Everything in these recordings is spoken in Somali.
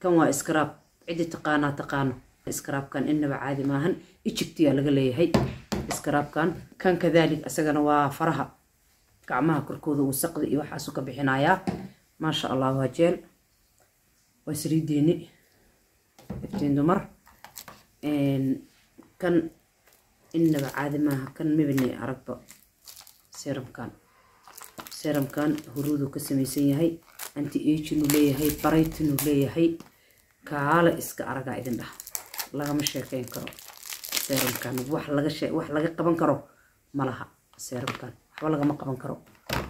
كان وا اسكراب عدي تقانو اسكراب كان إنما عادي ماهن إيجكتيا لقلي هي اسكراب كان كذلك أسجنا وفرها كعمها كركوذ وسقد يوحسوك بحنايا ما شاء الله وجل وسريديني افتين دمر إن كان إنما عادي ماها كان مبني عرب سيرم كان هرودو كسميسين هي أنت إيش نوليه هي بريت نوليه هي كعالة إسك أرجع إذن ده لغا مشاكين كرو سيرم كان wax laga qaban karo malaha seeram kan wax laga ma qaban karo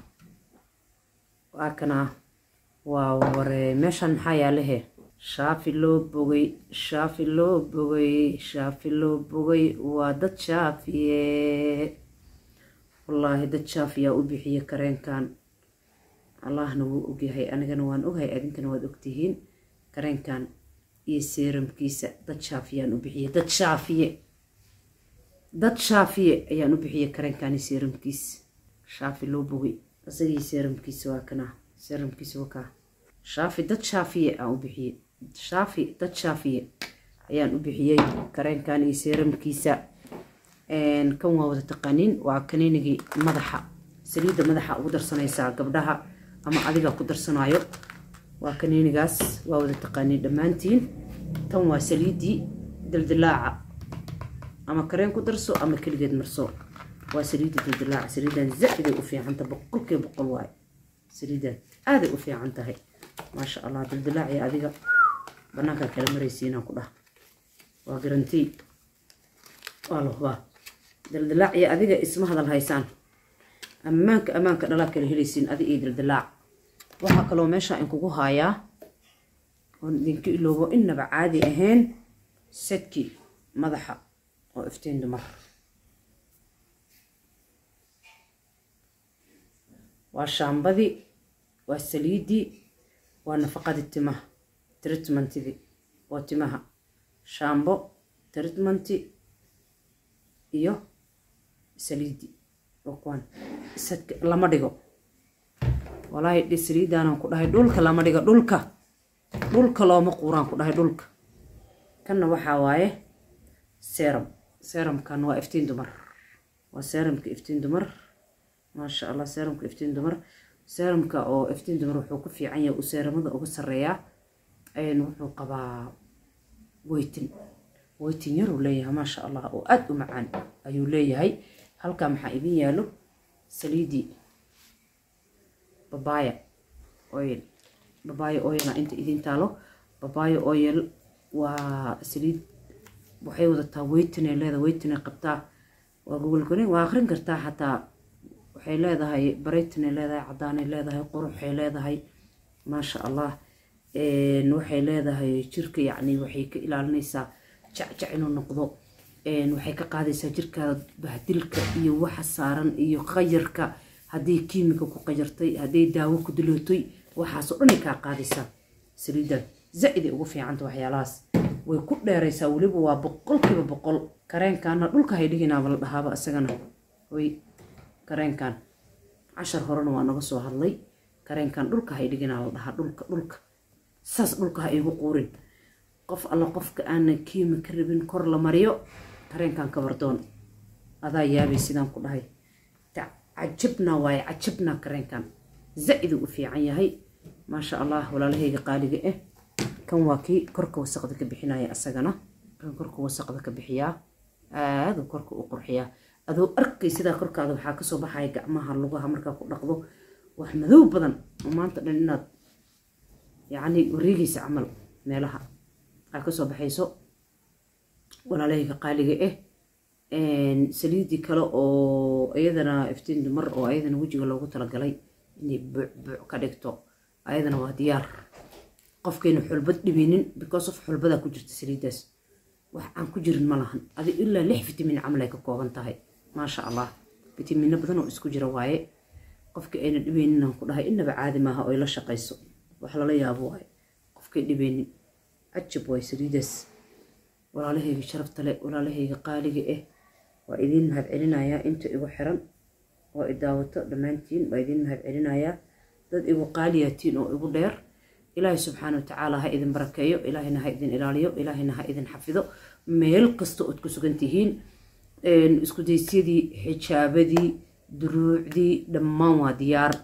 waakana waa ware meeshan maxaa yaalahe shaafi loo bogay waa dad shaafiye wallahi dad shaafiya u bixiye kareenkan allahna wuu ogyahay anigana waan ogahay adinkana waad ogtihiin kareenkan iyo seeramkiisa dad shaafiyaan u bixiye dad shaafiye ayaan u bixiye kareenkan iyo seeramkiisa shaafi loo bogay asagii seeramkiisa waa kana seeramkiisa waa ka shaafi dad shaafiye aan u bixiye shaafi dad shaafiye ayaan u bixiyay kareenkan iyo seeramkiisa kan waa wada taqaaniin waa kaniinigii madaxa saliida madaxa ugu darsanaysaa gabdhaha ama adiga ku darsanayo waa kaniinigaas waa wada taqaaniin dhammaantiin tan waa saliidii dildilaaca ama kareen ku darso ama kaligeed marso waa saliidii dildilaaca saliidan zaid ay u fiicanta boqol waay saliidan aad ay u fiican tahay ma sha Allah dildilaaci adiga banaanka kala maraysiina ku dhax waa garantii waa dildilaaci adiga isma hadal haysaan ammaanka dhala kala helaysiin adiga iyo dildilaac waxa kale oo meesha in kugu haayaa on dinki iloobo inaba caadi ahayn setki madaxa oo iftiin dumar waa shaambadii waa saliidii waa nafaqadii timaha treatmentidii waa timaha shaambo treatmenti iyo saliidii oo kuwan setki lama dhigo والله دي سريد أنا كده هاي دولك لما ديجا دولك لو مقوران كده هاي دولك كنا وحوايه سيرم كان واقفتين دمر وسيرم كإفتين دمر ما شاء الله سيرم كإفتين دمر سيرم كأو إفتين دمر وحوك في عيني وسيرم هذا أو السريع أي نوحو قبا ويتين يرو ليها ما شاء الله وأدو معان أيو ليها هاي هل كان محايبين يالو سليدي بابايا اويل انت اذن تالو بابايا اويل وسليد waxay wadataa weytin qabtaa waa google gorin waa akhrin kartaa xataa waxay leedahay baraytin leedahay cadaan leedahay qurux leedahay ma sha Allah waxay leedahay jirka yaani waxay ka ilaalinaysaa jac inuu noqdo waxay ka qaadaysaa jirka bahdilka iyo waxa saaran iyo khayirka هذه كيميكا كقجرتي هذه داو كدلوتي وحاسو دني كا قاديسا سليدا زائد ugu fiicanta waxyaalaas way ku dheeraysaa waliba waa boqol kareenkan dhulka hay dhigina wal dhahaaba asagana way kareenkan 10 horena waa naga soo hadlay kareenkan dhulka hay dhigina wal dhaha dhulka saas dhulka hay ugu quurin qof alla qofka aan kiimika rabin kor la mariyo kareenkan ka wardoon adaa yaabay sidaan ku dhahay عجبنا كرينكان زائد وفي عيهي ما شاء الله ولا لهي قالقة كان واكي كركو وسقدك بحناية أسجنا كان كركو وسقدك بحيا هذا كركو وقرحيا هذا أركي سيدا كركو هذا حاكسو بحاي قعمها اللغة مركا كنقضو وحمدو بدن وما انت لنا يعني وريجيس عمل مالها حاكسو بحيسو ولا لهي قالقة سليدي كلا أو أيضا إفتين دمر أو أيضا وجهه لو قلت لقلي إني كدكتو أيضا وديار قف كينو حلبت لبينين بكوصف حلبدا كجرت سليداس وعن كجر الملهن هذه إلا لحفتي من عملك كوغن تاهي ما شاء الله بتي من نبضن وإسكو جرواي قف كأين لبينين كلها إن بعاد ما هو إلا شقيسو وحلا لي أبوي قف كين لبينين عجب واي سليداس ولا له شرفت له ولا له قالقة وإذن مهد علينا يا أنت إبو حرم وإداوته دمانتين وإذن مهد علينا يا ضد إبو قالياتين أو إبو دير إلهي سبحانه وتعالى ها إذن بركيو إلهينا ها إذن إلاليو إلهينا ها إذن حفظو ميل قستو أتكسوغنتيهين isku daysyadii xijaabadii duruucdii dhammaan waa diyaar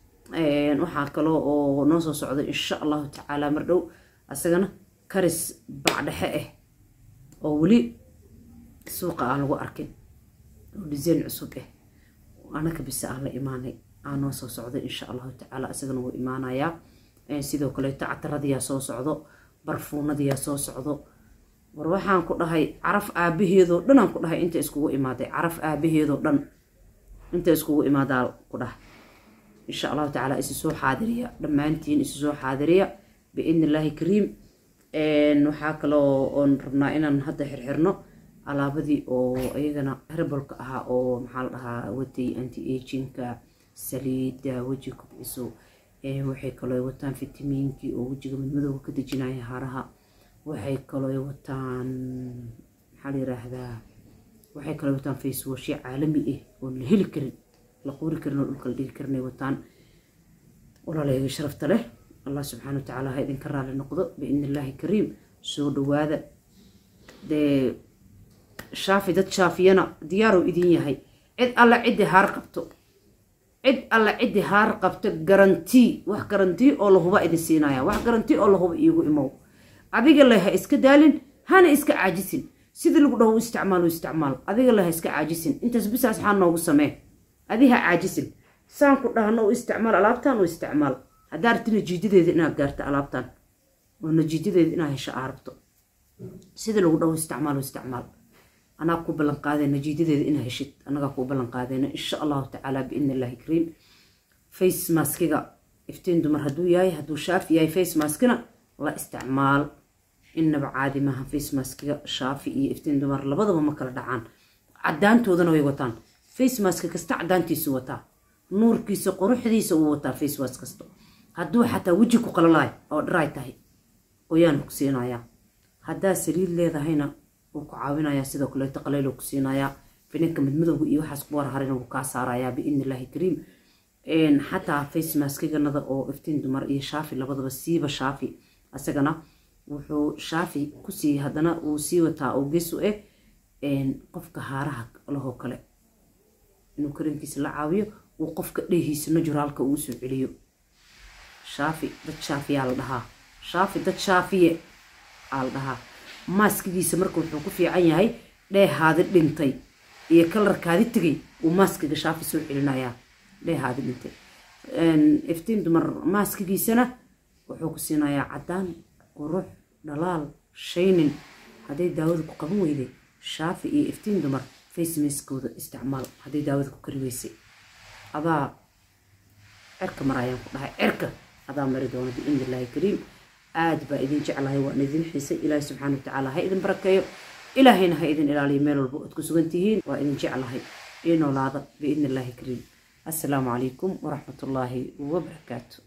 waxaa kaloo oo noo soo socda insha allahu tacaala mar dhow asagana karis bacdhexe ah oo weli suuqa aan lagu arkin oo design cusub ah anaka bisa aan la imaanay aan noo soo socda insha allahu tacaala asagana wuu imaanayaa sidoo kale tactaradiyaa soo socdo barfuunadiyaa soo socdo war waxaan ku dhahay caraf aabaheedoo dhan aan ku dhahay inta iskugu imaaday caraf aabaheedoo dhan inta iskugu imaadaa ku dhahay insha allahu tacaala isi soo xaadiriya dhammaantiin isi soo xaadiriya biidni illaahi kariim waxaa kaloo oon rabnaa inaan hadda xirxirno alaabadii oo iyagana herbalka ahaa oo maxaa la dhahaa watay anti aginka saliida weji kubciso waxay kaloo wataan fitamiinkii oo wejiga madmadowga ka dejinaya haaraha waxay kaloo wataan maxaa la yiraahdaa waxay kaloo wataan face wash caalami ah oo la heli karin la qoori karin oo dhulka la dhigi karin ay wataan walaalay sharafta leh Allah subhanahu wa ta'ala ha idin ka raali noqdo biidni illaahi kariim soo dhawaada de shaafi dad shaafiyana diyaar uu idin yahay cid alla cid haar qabto cid alla cid haar qabto garanti wax garanti oo la huba idin siinaya wax garanti oo la huba iigu imow adiga leha iska daalin hana iska caajisin sida lagu dhaw isticmaal adiga leha iska caajisin intaas bisaas xaan noogu samee adiga caajisin saan ku dhahno isticmaal alaabtan oo isticmaal hadaartina jiidadeeda inaad gaarto alaabtan oo najiidadeeda inaad hesho arabto sida lagu dhaw isticmaal ana ku balan qaaday najiidadeeda inaad heshid anaga ku balan qaadayna insha Allah ta'ala biidni illaahi kariim face maskiga iftiin dumar haduu yahay haduu shaaf yahay face maskina la isticmaal إنما عادي ما فيس ماسك شافي إفتين دمر لبضوا ما كلا دعان عدان تودنا ويوتان فيس ماسك كستا عدان تيسوتا نور كيسو قروح دي سووتا فيس ماسك كستو هدو حتى وجهك قللاي أو درايتاي ويان كسينا يا هدا سرير لي ذا هنا وكعاونا يا سيدا كله تقليل كسينا يا فينك من مدو إيو حسبوار هارين وكاسارا يا بإذن الله كريم إن حتى فيس ماسك جندا أو إفتين دمر إيه شافي لبضوا بسيبة شافي أسجنا wuxuu shaafi ku sii hadana uu sii wataa oo geeso qofka haaraha laho kale inuu karinkiisa la caawiyo uu qofka dheehiisa naturalka uu soo celiyo shaafi dad shaafiya la dhahaa shaafi dad shaafiye al dhahaa maskigiisa markuu wuxuu ku fiican yahay dheehaada dhintay iyo kalarkaadi tagay uu maskiga shaafi soo celinaya dheehaada dhintay iftiin dumar maskigiisana wuxuu ku siinayaa cadaan قروح دلال شينين هذي داود كقبل ويدي شافي إيه إفتين دمر فيس ميسكود استعمال هذي داود كريويسي هذا عرك مرايا هاي عرك هذا مريضون بإذن الله الكريم بقى إذن جعل هاي وإذن حسي إلهي سبحانه وتعالى هاي إذن بركيه إلهينا هاي إذن إلى ميل والبؤت كسوانتهين وإذن جعل هاي إنه لاضة بإذن الله الكريم السلام عليكم ورحمة الله وبركاته.